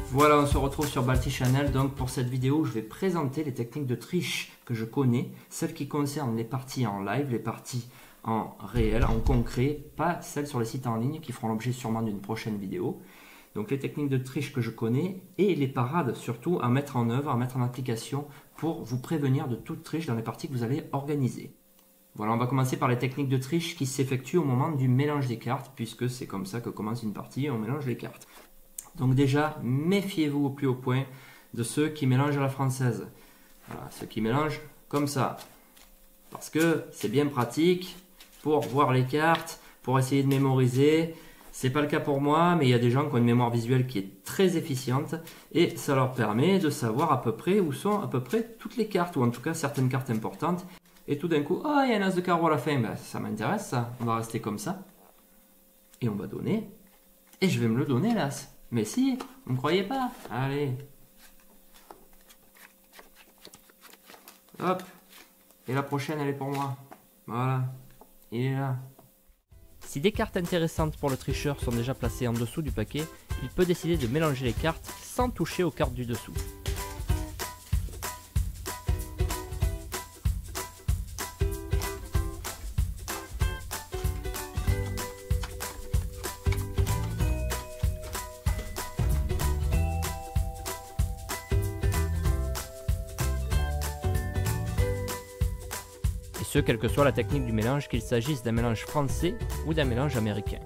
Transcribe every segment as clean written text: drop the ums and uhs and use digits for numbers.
Voilà, on se retrouve sur Balti Channel. Donc pour cette vidéo, je vais présenter les techniques de triche que je connais, celles qui concernent les parties en live, les parties en réel, en concret, pas celles sur les sites en ligne qui feront l'objet sûrement d'une prochaine vidéo. Donc les techniques de triche que je connais et les parades surtout à mettre en œuvre, à mettre en application pour vous prévenir de toute triche dans les parties que vous allez organiser. Voilà, on va commencer par les techniques de triche qui s'effectuent au moment du mélange des cartes, puisque c'est comme ça que commence une partie, on mélange les cartes. Donc déjà, méfiez-vous au plus haut point de ceux qui mélangent à la française. Voilà, ceux qui mélangent comme ça. Parce que c'est bien pratique pour voir les cartes, pour essayer de mémoriser. C'est pas le cas pour moi, mais il y a des gens qui ont une mémoire visuelle qui est très efficiente et ça leur permet de savoir à peu près où sont à peu près toutes les cartes, ou en tout cas certaines cartes importantes. Et tout d'un coup, oh, il y a un as de carreau à la fin, ben, ça m'intéresse ça, on va rester comme ça. Et on va donner, et je vais me le donner l'as. Mais si, vous ne me croyez pas? Allez. Hop. Et la prochaine, elle est pour moi. Voilà. Il est là. Si des cartes intéressantes pour le tricheur sont déjà placées en dessous du paquet, il peut décider de mélanger les cartes sans toucher aux cartes du dessous. Et ce, quelle que soit la technique du mélange, qu'il s'agisse d'un mélange français ou d'un mélange américain.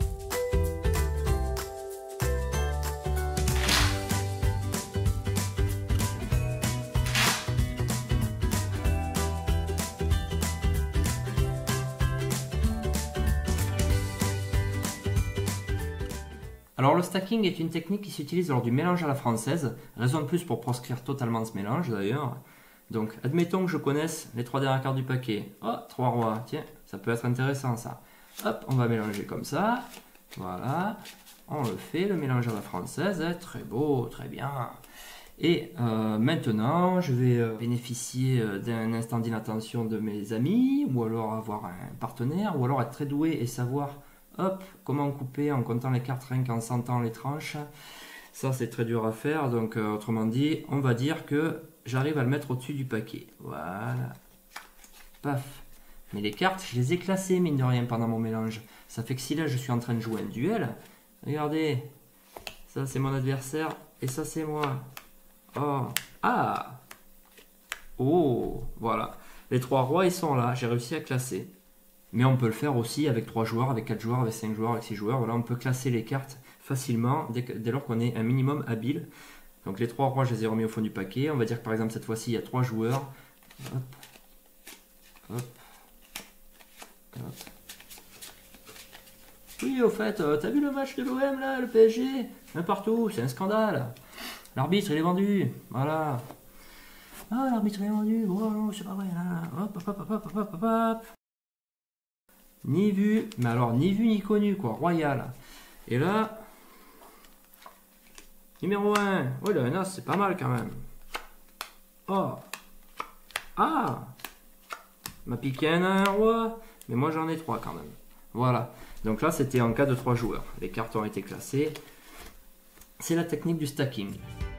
Alors le stacking est une technique qui s'utilise lors du mélange à la française, raison de plus pour proscrire totalement ce mélange d'ailleurs. Donc, admettons que je connaisse les trois dernières cartes du paquet. Oh, 3 rois, tiens, ça peut être intéressant ça. Hop, on va mélanger comme ça. Voilà, on le fait, le mélange à la française, très beau, très bien. Et maintenant, je vais bénéficier d'un instant d'inattention de mes amis, ou alors avoir un partenaire, ou alors être très doué et savoir, hop, comment couper en comptant les cartes rien qu'en sentant les tranches. Ça, c'est très dur à faire, donc autrement dit, on va dire que j'arrive à le mettre au-dessus du paquet. Voilà. Paf. Mais les cartes, je les ai classées, mine de rien, pendant mon mélange. Ça fait que si là, je suis en train de jouer un duel, regardez, ça, c'est mon adversaire, et ça, c'est moi. Oh. Ah. Oh. Voilà. Les 3 rois, ils sont là. J'ai réussi à classer. Mais on peut le faire aussi avec 3 joueurs, avec 4 joueurs, avec 5 joueurs, avec 6 joueurs. Voilà, on peut classer les cartes facilement dès lors qu'on est un minimum habile. Donc les 3 rois, je les ai remis au fond du paquet. On va dire que par exemple cette fois-ci, il y a 3 joueurs. Hop, hop, hop. Oui, au fait, t'as vu le match de l'OM là, le PSG? Un partout, c'est un scandale. L'arbitre, il est vendu. Voilà. Ah, l'arbitre, il est vendu. Oh non, c'est pas vrai. Là. Hop, hop, hop, hop, hop, hop, hop. Ni vu, mais alors ni vu ni connu, quoi. Royal. Et là... Numéro 1. Oh, le as, c'est pas mal quand même. Oh. Ah. M'a piqué un roi. Mais moi, j'en ai 3 quand même. Voilà. Donc là, c'était en cas de 3 joueurs. Les cartes ont été classées. C'est la technique du stacking.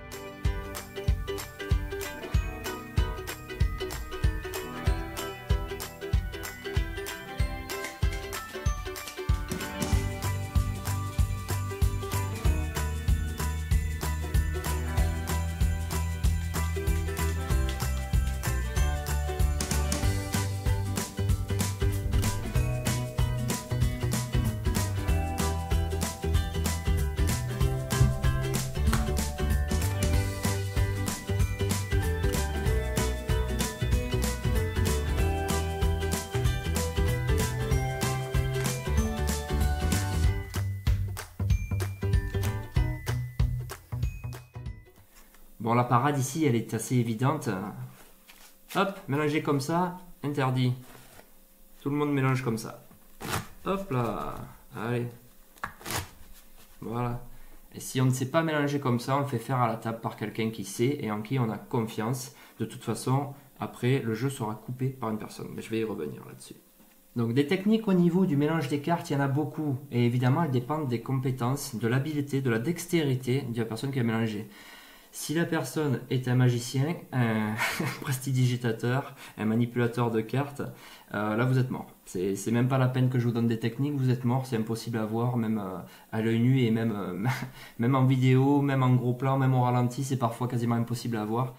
Bon, la parade ici, elle est assez évidente. Hop, mélanger comme ça, interdit. Tout le monde mélange comme ça. Hop là, allez. Voilà. Et si on ne sait pas mélanger comme ça, on le fait faire à la table par quelqu'un qui sait et en qui on a confiance. De toute façon, après, le jeu sera coupé par une personne. Mais je vais y revenir là-dessus. Donc des techniques au niveau du mélange des cartes, il y en a beaucoup. Et évidemment, elles dépendent des compétences, de l'habileté, de la dextérité de la personne qui a mélangé. Si la personne est un magicien, un prestidigitateur, un manipulateur de cartes, là vous êtes mort. C'est même pas la peine que je vous donne des techniques, vous êtes mort, c'est impossible à voir, même à l'œil nu et même, même en vidéo, même en gros plan, même au ralenti, c'est parfois quasiment impossible à voir.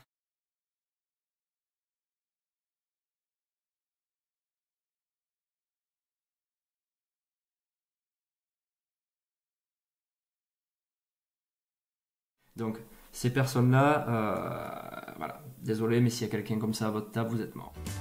Donc ces personnes-là, voilà, désolé, mais s'il y a quelqu'un comme ça à votre table, vous êtes mort.